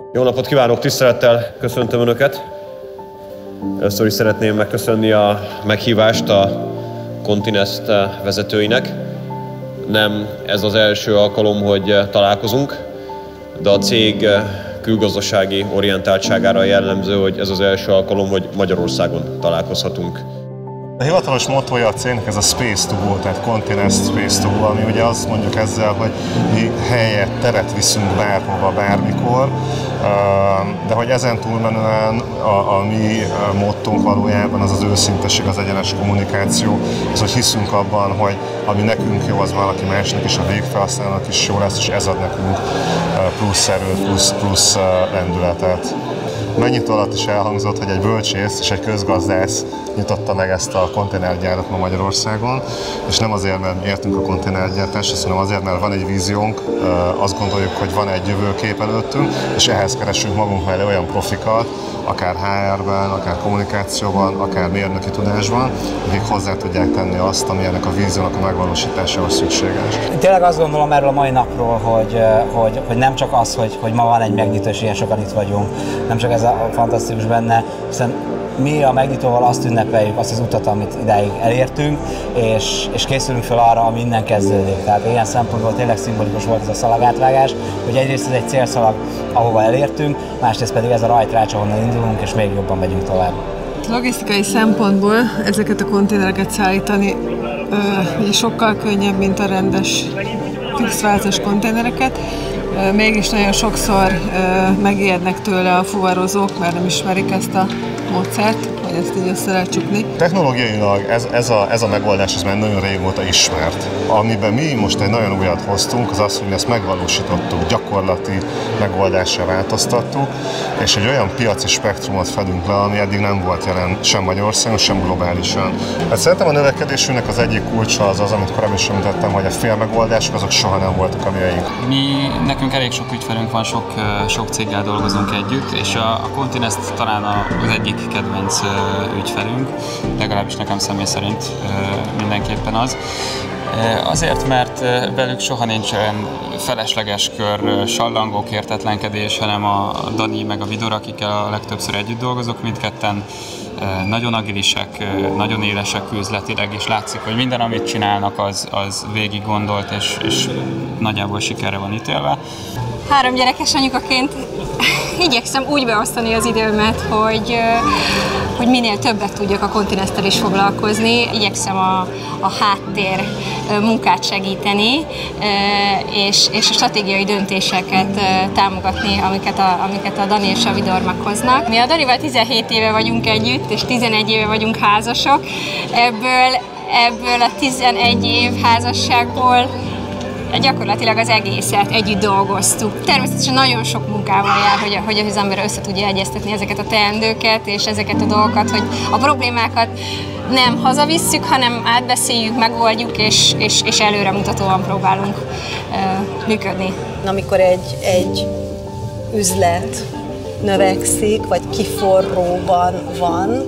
Jó napot kívánok, tisztelettel köszöntöm Önöket. Először is szeretném megköszönni a meghívást a Continest vezetőinek. Nem ez az első alkalom, hogy találkozunk, de a cég külgazdasági orientáltságára jellemző, hogy ez az első alkalom, hogy Magyarországon találkozhatunk. A hivatalos mottója a cégnek ez a Space to Go, tehát Continest Space to Go, ami ugye azt mondjuk ezzel, hogy mi helyet, teret viszünk bárhova, bármikor, de hogy ezen túlmenően a mi mottónk valójában az az őszinteség, az egyenes kommunikáció, az, hogy hiszünk abban, hogy ami nekünk jó, az valaki másnak és a végfelhasználónak is jó lesz, és ez ad nekünk plusz erőt, plusz lendületet. Megnyitó alatt is elhangzott, hogy egy bölcsész és egy közgazdász nyitotta meg ezt a konténergyárat ma Magyarországon, és nem azért, mert értünk a konténergyártáshoz, hanem azért, mert van egy víziónk, azt gondoljuk, hogy van egy jövőkép előttünk, és ehhez keresünk magunk mellé olyan profikat, akár HR-ben, akár kommunikációban, akár mérnöki tudásban, akik hozzá tudják tenni azt, ami ennek a víziónak a megvalósításához szükséges. Tényleg azt gondolom erről a mai napról, hogy nem csak az, hogy ma van egy megnyitó, és ilyen sokan itt vagyunk, nem csak ez a fantasztikus benne, hiszen mi a megnyitóval azt ünnepeljük, azt az utat, amit idáig elértünk, és készülünk fel arra, ami innen kezdődik. Tehát ilyen szempontból tényleg szimbolikus volt ez a szalagátvágás, hogy egyrészt ez egy célszalag, ahova elértünk, másrészt pedig ez a rajtrács, ahonnan indulunk, és még jobban megyünk tovább. Logisztikai szempontból ezeket a konténereket szállítani sokkal könnyebb, mint a rendes fixváltás konténereket. Mégis nagyon sokszor megijednek tőle a fuvarozók, mert nem ismerik ezt a módszert, hogy ezt így össze lehet csukni. Technológiailag ez a megoldás ez már nagyon régóta ismert. Amiben mi most egy nagyon újat hoztunk, az az, hogy mi ezt megvalósítottuk, gyakorlati megoldásra változtattuk, és egy olyan piaci spektrumot fedünk le, ami eddig nem volt jelen sem Magyarországon, sem globálisan. Hát szerintem a növekedésünknek az egyik kulcsa az, amit korábban is említettem, hogy a félmegoldások azok soha nem voltak a miénk. Nekünk elég sok ügyfelünk van, sok céggel dolgozunk együtt, és a Continest talán az egyik kedvenc ügyfelünk, legalábbis nekem személy szerint mindenképpen az. Azért, mert velük soha nincs olyan felesleges kör, sallangók, értetlenkedés, hanem a Dani meg a Vidor, akikkel a legtöbbször együtt dolgozok, mindketten nagyon agilisek, nagyon élesek üzletileg, és látszik, hogy minden, amit csinálnak, az végig gondolt, és nagyjából sikerre van ítélve. 3 gyerekes anyukaként igyekszem úgy beosztani az időmet, hogy minél többet tudjak a Continesttel is foglalkozni. Igyekszem a háttér munkát segíteni, és a stratégiai döntéseket támogatni, amiket a Dani és a Vidor meghoznak. Mi a Danival 17 éve vagyunk együtt, és 11 éve vagyunk házasok. Ebből a 11 év házasságból gyakorlatilag az egészet együtt dolgoztuk. Természetesen nagyon sok munkával jár, hogy az ember össze tudja egyeztetni ezeket a teendőket és ezeket a dolgokat, hogy a problémákat nem hazavisszük, hanem átbeszéljük, megoldjuk, és előremutatóan próbálunk működni. Amikor egy üzlet növekszik, vagy kiforróban van,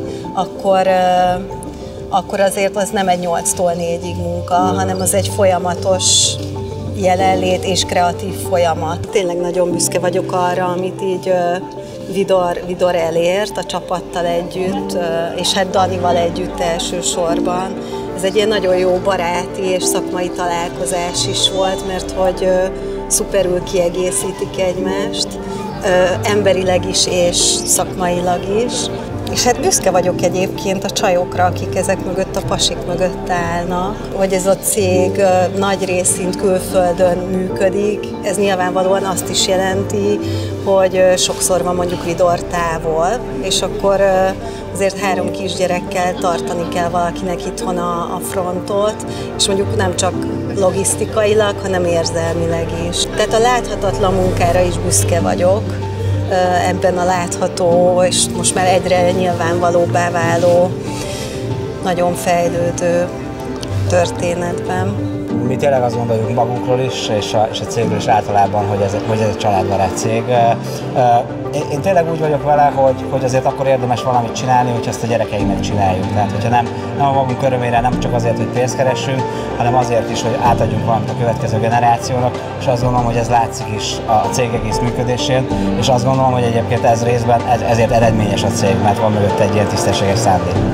akkor azért az nem egy 8-tól 4-ig munka, hanem az egy folyamatos jelenlét és kreatív folyamat. Tényleg nagyon büszke vagyok arra, amit így Vidor elért a csapattal együtt, és hát Danival együtt elsősorban. Ez egy ilyen nagyon jó baráti és szakmai találkozás is volt, mert hogy szuperül kiegészítik egymást, emberileg is és szakmailag is. És hát büszke vagyok egyébként a csajokra, akik ezek mögött, a pasik mögött állnak, hogy ez a cég nagy részint külföldön működik. Ez nyilvánvalóan azt is jelenti, hogy sokszor van mondjuk Vidor távol, és akkor azért 3 kisgyerekkel tartani kell valakinek itthon a frontot, és mondjuk nem csak logisztikailag, hanem érzelmileg is. Tehát a láthatatlan munkára is büszke vagyok, ebben a látható, és most már egyre nyilvánvalóbbá váló, nagyon fejlődő történetben. Mi tényleg azt gondoljuk magunkról is, és a cégről is általában, hogy ez egy családbarát cég. Én tényleg úgy vagyok vele, hogy azért akkor érdemes valamit csinálni, hogy ezt a gyerekeinknek csináljuk. Tehát, hogyha nem a magunk örömére, nem csak azért, hogy pénzt keressünk, hanem azért is, hogy átadjunk valamit a következő generációnak, és azt gondolom, hogy ez látszik is a cég egész működésén, és azt gondolom, hogy egyébként ez részben ezért eredményes a cég, mert van mögött egy ilyen tisztességes szándék.